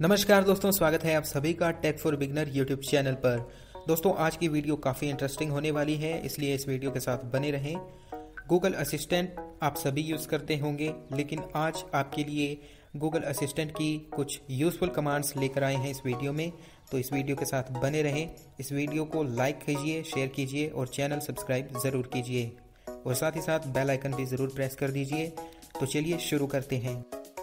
नमस्कार दोस्तों, स्वागत है आप सभी का tech for beginner YouTube channel पर। दोस्तों, आज की वीडियो काफ़ी इंटरेस्टिंग होने वाली है, इसलिए इस वीडियो के साथ बने रहें। गूगल असिस्टेंट आप सभी यूज़ करते होंगे, लेकिन आज आपके लिए गूगल असिस्टेंट की कुछ यूज़फुल कमांड्स लेकर आए हैं इस वीडियो में। तो इस वीडियो के साथ बने रहें। इस वीडियो को लाइक कीजिए, शेयर कीजिए और चैनल सब्सक्राइब ज़रूर कीजिए और साथ ही साथ बेल आइकन भी ज़रूर प्रेस कर दीजिए। तो चलिए शुरू करते हैं।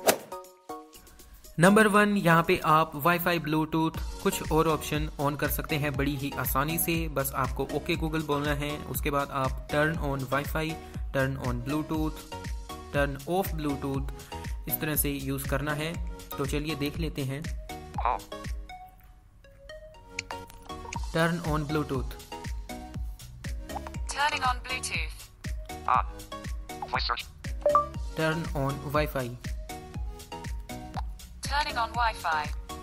नंबर 1, यहाँ पे आप वाईफाई, ब्लूटूथ, कुछ और ऑप्शन ऑन कर सकते हैं बड़ी ही आसानी से। बस आपको ओके गूगल बोलना है। उसके बाद आप turn on WiFi, turn on Bluetooth, turn off Bluetooth, इस तरह से यूज़ करना है। तो चलिए देख लेते हैं। Turn on Bluetooth, Turning on Bluetooth. Voice search. Turn on WiFi, Turning on Wi-Fi.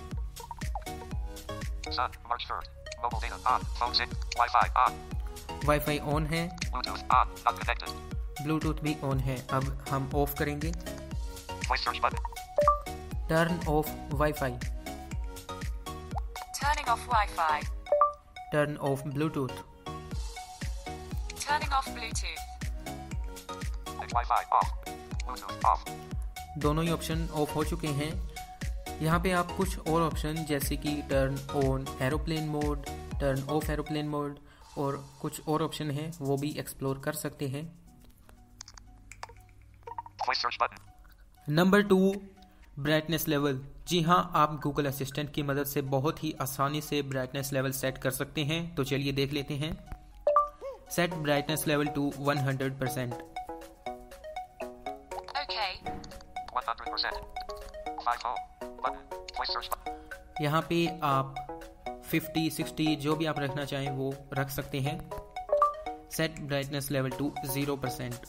Sun, March 3rd. Mobile data on. Phone sync. Wi-Fi on. Wifi on है, Bluetooth on. Not connected. Bluetooth भी on है। अब हम off करेंगे। Voice search button. Turn off wifi, Turning off Wi-Fi. Turn off Bluetooth, Turning off Bluetooth. Wi-Fi off. Bluetooth off. दोनों ही option of हो चुके हैं। यहाँ पे आप कुछ और ऑप्शन जैसे कि turn on aeroplane mode, turn off aeroplane mode और कुछ और ऑप्शन हैं, वो भी एक्सप्लोर कर सकते हैं। Voice search button. Number 2, brightness level. जी हाँ, आप गूगल असिस्टेंट की मदद से बहुत ही आसानी से ब्राइटनेस लेवल सेट कर सकते हैं। तो चलिए देख लेते हैं। Set brightness level to 100%। Okay. 100%. 50. Button. Voice search button. यहाँ पे आप 50, 60 जो भी आप रखना चाहें वो रख सकते हैं। Set brightness level to 0%।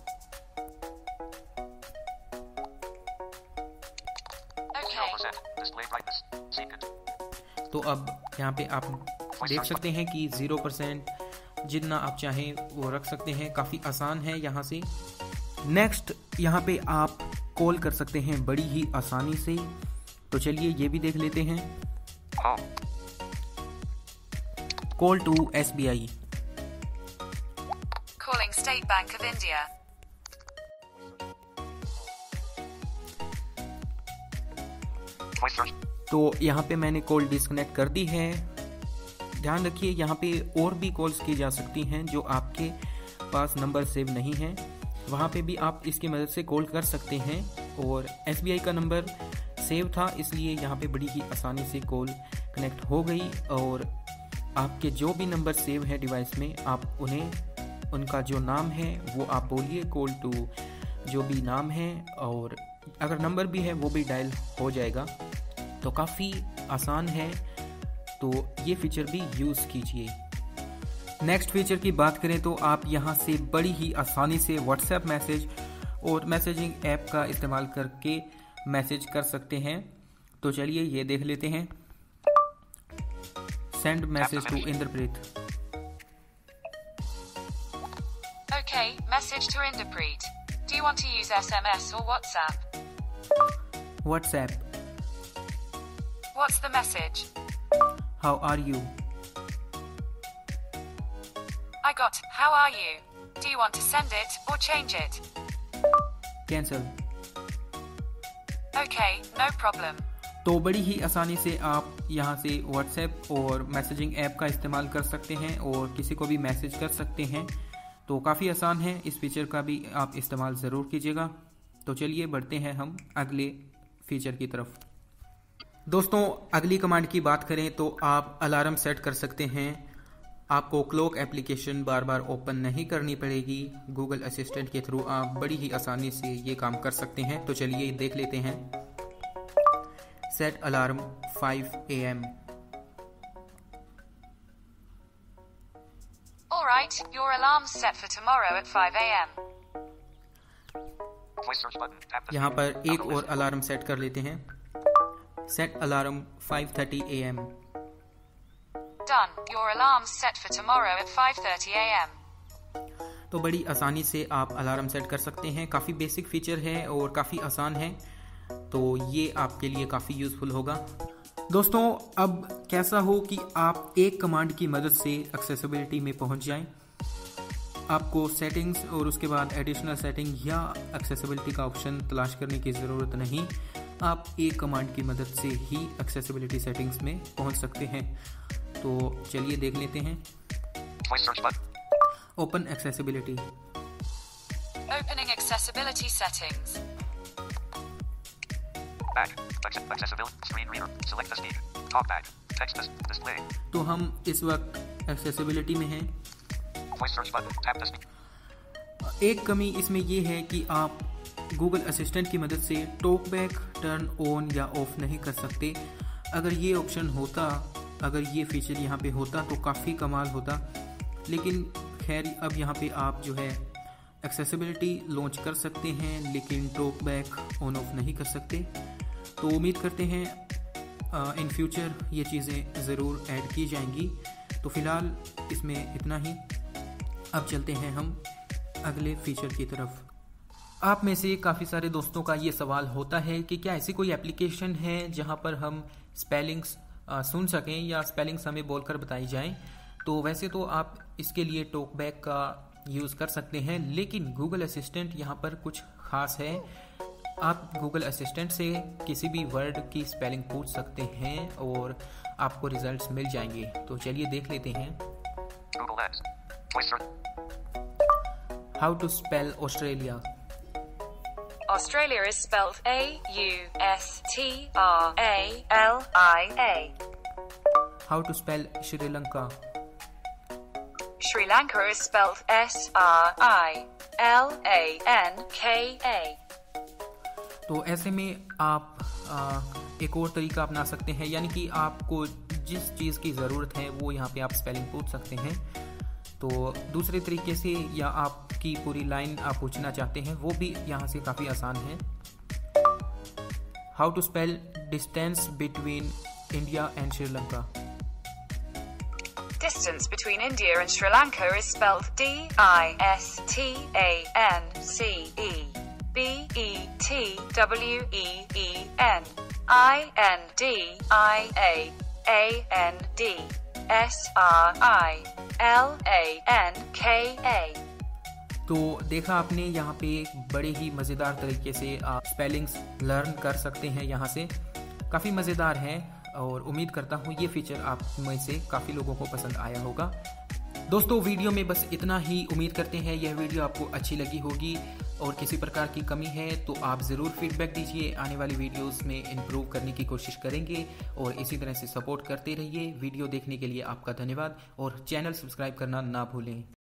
Okay. 0%. Display brightness. Secret. तो अब यहाँ पे आप देख सकते हैं कि 0% जितना आप चाहें वो रख सकते हैं। काफ़ी आसान है यहाँ से। नेक्स्ट, यहाँ पे आप कॉल कर सकते हैं बड़ी ही आसानी से। तो चलिए ये भी देख लेते हैं। Home. Call to SBI, Calling State Bank of India. Voice search. तो यहाँ पे मैंने कॉल डिस्कनेक्ट कर दी है। ध्यान रखिए, यहाँ पे और भी कॉल्स की जा सकती हैं जो आपके पास नंबर सेव नहीं है। वहाँ पे भी आप इसकी मदद से कॉल कर सकते हैं। और SBI का नंबर सेव था, इसलिए यहाँ पे बड़ी ही आसानी से कॉल कनेक्ट हो गई। और आपके जो भी नंबर सेव है डिवाइस में, आप उन्हें उनका जो नाम है वो आप बोलिए, कॉल टू जो भी नाम है, और अगर नंबर भी है वो भी डायल हो जाएगा। तो काफ़ी आसान है, तो ये फीचर भी यूज़ कीजिए। नेक्स्ट फीचर की बात करें तो आप यहाँ से बड़ी ही आसानी से व्हाट्सएप मैसेज और मैसेजिंग ऐप का इस्तेमाल करके मैसेज कर सकते हैं। तो चलिए ये देख लेते हैं। Send message to Inderpreet. Okay. Message to Inderpreet. Do you want to use SMS or WhatsApp? WhatsApp, What's the message? How are you? I got, how are you? Do you want to send it or change it? Cancel. Okay, no problem. तो बड़ी ही आसानी से आप यहाँ से WhatsApp और messaging app का इस्तेमाल कर सकते हैं और किसी को भी मैसेज कर सकते हैं। तो काफ़ी आसान है, इस फीचर का भी आप इस्तेमाल ज़रूर कीजिएगा। तो चलिए बढ़ते हैं हम अगले फीचर की तरफ। दोस्तों, अगली कमांड की बात करें तो आप अलार्म सेट कर सकते हैं। आपको क्लॉक एप्लीकेशन बार बार ओपन नहीं करनी पड़ेगी। गूगल असिस्टेंट के थ्रू आप बड़ी ही आसानी से ये काम कर सकते हैं। तो चलिए देख लेते हैं। Set alarm 5 AM। All right, your alarm's set for tomorrow at 5 a.m. Voice search button. Tap the यहाँ पर screen. एक और अलार्म सेट कर लेते हैं। Set alarm 5:30 AM। Done. Your alarm's set for tomorrow at 5:30 a.m. तो बड़ी आसानी से आप अलार्म सेट कर सकते हैं। काफ़ी बेसिक फीचर है और काफ़ी आसान है। तो ये आपके लिए काफ़ी यूज़फुल होगा। दोस्तों, अब कैसा हो कि आप एक कमांड की मदद से एक्सेसिबिलिटी में पहुंच जाएं। आपको सेटिंग्स और उसके बाद एडिशनल सेटिंग या एक्सेसिबिलिटी का ऑप्शन तलाश करने की ज़रूरत नहीं। आप एक कमांड की मदद से ही एक्सेसिबिलिटी सेटिंग्स में पहुंच सकते हैं। तो चलिए देख लेते हैं। Voice search button. Open accessibility. Opening accessibility settings. Back. Accessibility. Screen reader. Select the speed. Talkback. Text display. तो हम इस वक्त एक्सेसिबिलिटी में हैं। Voice search button. Tap the speed. एक कमी इसमें यह है कि आप गूगल असिस्टेंट की मदद से टॉकबैक टर्न ऑन या ऑफ नहीं कर सकते। अगर ये ऑप्शन होता, अगर ये फीचर यहाँ पे होता तो काफ़ी कमाल होता, लेकिन खैर अब यहाँ पे आप जो है एक्सेसिबिलिटी लॉन्च कर सकते हैं लेकिन टॉकबैक ऑन ऑफ नहीं कर सकते। तो उम्मीद करते हैं इन फ्यूचर ये चीज़ें ज़रूर ऐड की जाएंगी। तो फ़िलहाल इसमें इतना ही। अब चलते हैं हम अगले फीचर की तरफ। आप में से काफ़ी सारे दोस्तों का ये सवाल होता है कि क्या ऐसी कोई एप्लीकेशन है जहाँ पर हम स्पेलिंग्स सुन सकें या स्पेलिंग्स हमें बोलकर बताई जाएं। तो वैसे तो आप इसके लिए टॉकबैक का यूज़ कर सकते हैं, लेकिन गूगल असिस्टेंट यहाँ पर कुछ ख़ास है। आप गूगल असिस्टेंट से किसी भी वर्ड की स्पेलिंग पूछ सकते हैं और आपको रिजल्ट्स मिल जाएंगे। तो चलिए देख लेते हैं। Google Lens. Voice search. How to spell Australia. Australia is spelled A-U-S-T-R-A-L-I-A. How to spell Sri Lanka. Sri Lanka is spelled S-R-I-L-A-N-K-A. तो ऐसे में आप एक और तरीका अपना सकते हैं, यानी कि आपको जिस चीज़ की ज़रूरत है वो यहाँ पे आप स्पेलिंग पूछ सकते हैं। तो दूसरे तरीके से या आपकी पूरी लाइन आप पूछना चाहते हैं वो भी यहाँ से काफ़ी आसान है। How to spell distance between India and Sri Lanka. Distance between India and Sri Lanka is spelled D-I-S-T-A-N-C-E B-E-T-W-E-E-N I-N-D-I-A-A-N-D S-R-I-L-A-N-K-A। तो देखा आपने, यहाँ पे बड़े ही मज़ेदार तरीके से आप स्पेलिंग्स लर्न कर सकते हैं। यहाँ से काफ़ी मज़ेदार है और उम्मीद करता हूँ ये फीचर आप में से काफ़ी लोगों को पसंद आया होगा। दोस्तों, वीडियो में बस इतना ही। उम्मीद करते हैं यह वीडियो आपको अच्छी लगी होगी और किसी प्रकार की कमी है तो आप ज़रूर फीडबैक दीजिए। आने वाली वीडियोस में इंप्रूव करने की कोशिश करेंगे और इसी तरह से सपोर्ट करते रहिए। वीडियो देखने के लिए आपका धन्यवाद और चैनल सब्सक्राइब करना ना भूलें।